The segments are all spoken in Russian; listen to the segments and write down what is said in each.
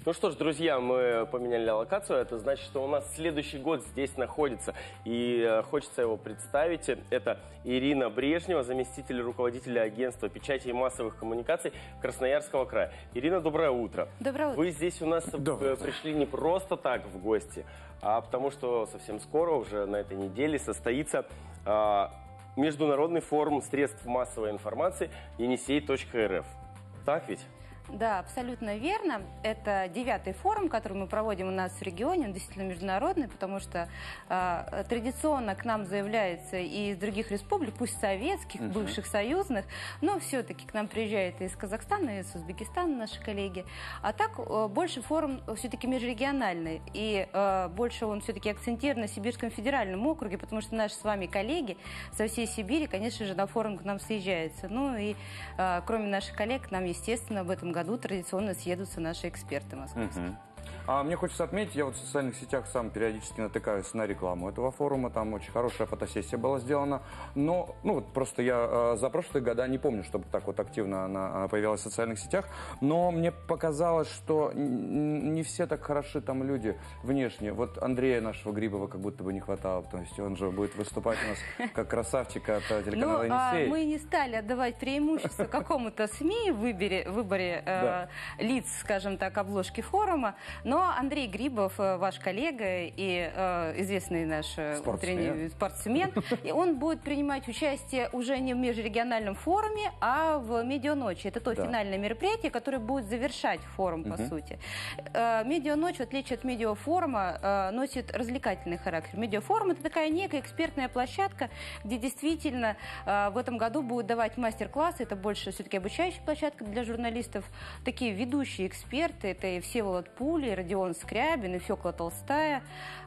Ну что ж, друзья, мы поменяли локацию. Это значит, что у нас следующий год здесь находится. И хочется его представить. Это Ирина Брежнева, заместитель руководителя агентства печати и массовых коммуникаций Красноярского края. Ирина, доброе утро. Доброе утро. Вы здесь у нас пришли не просто так в гости, а потому что совсем скоро, уже на этой неделе, состоится Международный форум средств массовой информации Енисей.РФ. Так ведь? Да, абсолютно верно. Это 9-й форум, который мы проводим у нас в регионе. Он действительно международный, потому что традиционно к нам заявляется и из других республик, пусть советских, бывших союзных, но все-таки к нам приезжают и из Казахстана, и из Узбекистана наши коллеги. А так больше форум все-таки межрегиональный. И больше он все-таки акцентирует на Сибирском федеральном округе, потому что наши с вами коллеги со всей Сибири, конечно же, на форум к нам съезжаются. Ну и кроме наших коллег, к нам, естественно, в этом году традиционно съедутся наши эксперты московские. А мне хочется отметить, я вот в социальных сетях сам периодически натыкаюсь на рекламу этого форума, там очень хорошая фотосессия была сделана, но, ну вот просто я за прошлые года не помню, чтобы так вот активно она появилась в социальных сетях, но мне показалось, что не все так хороши там люди внешне. Вот Андрея нашего Грибова как будто бы не хватало, то есть он же будет выступать у нас как красавчик от телеканала Енисей. Мы не стали отдавать преимущество какому-то СМИ в выборе лиц, скажем так, обложки форума. Но Андрей Грибов, ваш коллега и известный наш утренний спортсмен, и он будет принимать участие уже не в межрегиональном форуме, а в Медианочи. Это то финальное мероприятие, которое будет завершать форум, по сути. Медианочь, в отличие от медиафорума, носит развлекательный характер. Медиафорум – это такая некая экспертная площадка, где действительно в этом году будут давать мастер-классы. Это больше все-таки обучающая площадка для журналистов. Такие ведущие эксперты – это и Всеволод Пули, и Родион Скрябин, и Фёкла Толстая.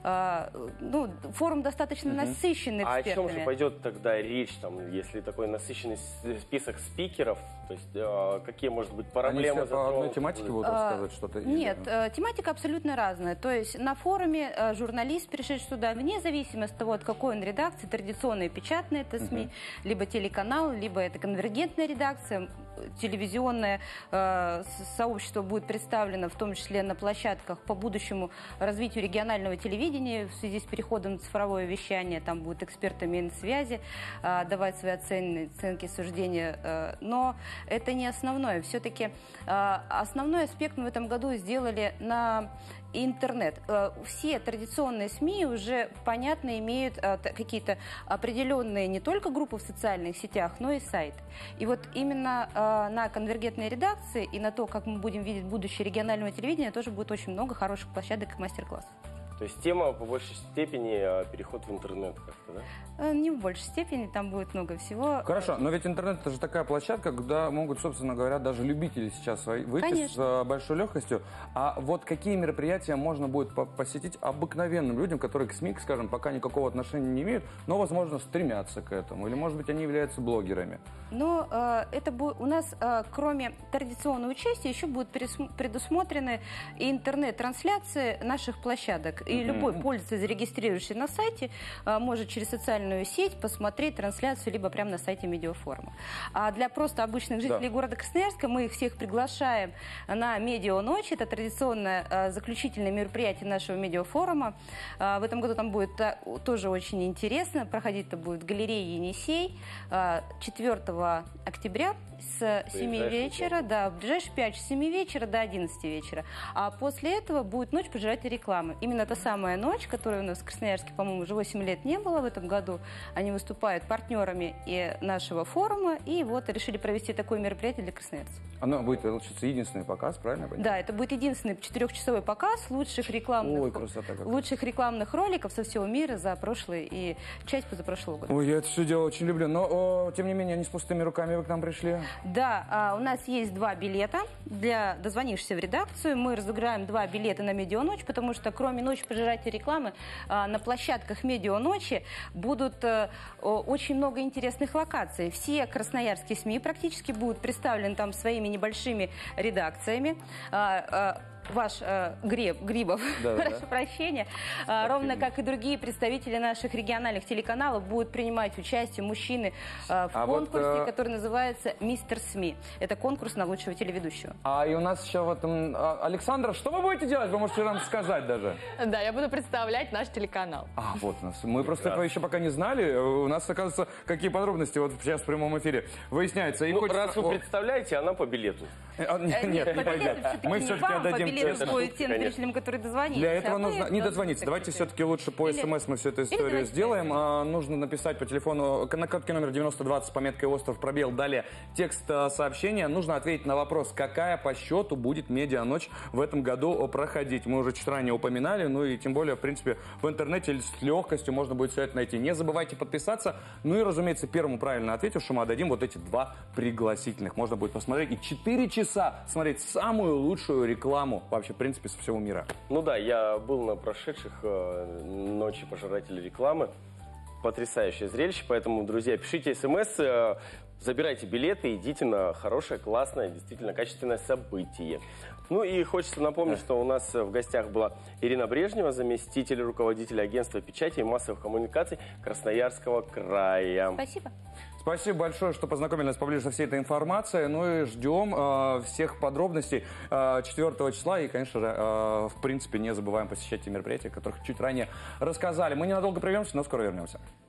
Ну, форум достаточно насыщенный экспертами. А о чем же пойдет тогда речь, там, если такой насыщенный список спикеров? То есть какие, может быть, проблемы? Они по одной тематике будут рассказывать что-то? Нет, тематика абсолютно разная. То есть на форуме журналист, пришедший сюда, вне зависимости от того, от какой он редакции, традиционная печатная это СМИ, либо телеканал, либо это конвергентная редакция, телевизионное сообщество будет представлено в том числе на площадках по будущему развитию регионального телевидения в связи с переходом на цифровое вещание. Там будут эксперты Минсвязи давать свои оценки, суждения. Но это не основное. Все-таки основной аспект мы в этом году сделали на интернет. Все традиционные СМИ уже, понятно, имеют какие-то определенные не только группы в социальных сетях, но и сайты. И вот именно на конвергентной редакции и на то, как мы будем видеть будущее регионального телевидения, тоже будет очень много хороших площадок и мастер-классов. То есть тема по большей степени переход в интернет как-то, да? Не в большей степени, там будет много всего. Хорошо, но ведь интернет это же такая площадка, куда могут, собственно говоря, даже любители сейчас выйти с большой легкостью. А вот какие мероприятия можно будет посетить обыкновенным людям, которые к СМИ, скажем, пока никакого отношения не имеют, но, возможно, стремятся к этому? Или, может быть, они являются блогерами? Но это будет у нас, кроме традиционного участия, еще будут предусмотрены и интернет-трансляции наших площадок. И любой пользователь, зарегистрировавший на сайте, может через социальную сеть посмотреть трансляцию либо прямо на сайте медиафорума. А для просто обычных жителей города Красноярска мы их всех приглашаем на Медианочь. Это традиционное заключительное мероприятие нашего медиафорума. В этом году там будет тоже очень интересно. Проходить-то будет в галерее Енисей 4 октября с 7 вечера, в ближайшие 5 с 7 вечера до 11 вечера. А после этого будет ночь пожирателей рекламы. Именно та самая ночь, которая у нас в Красноярске, по-моему, уже 8 лет не было в этом году. Они выступают партнерами и нашего форума, и вот решили провести такое мероприятие для красноярцев. Оно будет, получается, единственный показ, правильно? Да, это будет единственный 4-часовой показ лучших рекламных роликов со всего мира за прошлый и часть позапрошлого года. Ой, я это все дело очень люблю, но, тем не менее, не с пустыми руками вы к нам пришли. Да, у нас есть 2 билета для дозвонившихся в редакцию. Мы разыграем 2 билета на Медианочь, потому что кроме ночи пожирателей рекламы на площадках Медианочи будут очень много интересных локаций. Все красноярские СМИ практически будут представлены там своими небольшими редакциями. ваш Грибов, прошу прощения, ровно как и другие представители наших региональных телеканалов будут принимать участие мужчины в конкурсе, который называется «Мистер СМИ». Это конкурс на лучшего телеведущего. И у нас еще в этом... Александра, что вы будете делать? Вы можете нам сказать даже. Да, я буду представлять наш телеканал. Вот у нас. Мы просто этого еще пока не знали. У нас, оказывается, какие подробности вот сейчас в прямом эфире выясняются. И раз вы представляете, она по билету. Нет, не пойдет. Мы все-таки отдадим... По билету тем зрителям, которые дозвонились. Для этого нужно не дозвониться. Давайте все-таки лучше по СМС мы всю эту историю сделаем. Нужно написать по телефону на кнопке номер 9020 с пометкой «Остров», пробел. Далее текст сообщения. Нужно ответить на вопрос, какая по счету будет медианочь в этом году проходить. Мы уже чуть ранее упоминали, ну и тем более, в принципе, в интернете с легкостью можно будет все это найти. Не забывайте подписаться. Ну и, разумеется, первому правильно ответившему отдадим вот эти 2 пригласительных. Можно будет посмотреть и 4 часа смотреть самую лучшую рекламу вообще, в принципе, со всего мира. Ну да, я был на прошедших «Ночи пожирателей рекламы». Потрясающее зрелище, поэтому, друзья, пишите смс, забирайте билеты, идите на хорошее, классное, действительно качественное событие. Ну и хочется напомнить, что у нас в гостях была Ирина Брежнева, заместитель руководителя агентства печати и массовых коммуникаций Красноярского края. Спасибо. Спасибо большое, что познакомили нас поближе со всей этой информацией. Ну и ждем всех подробностей 4 числа. И, конечно же, в принципе, не забываем посещать те мероприятия, о которых чуть ранее рассказали. Мы ненадолго прервемся, но скоро вернемся.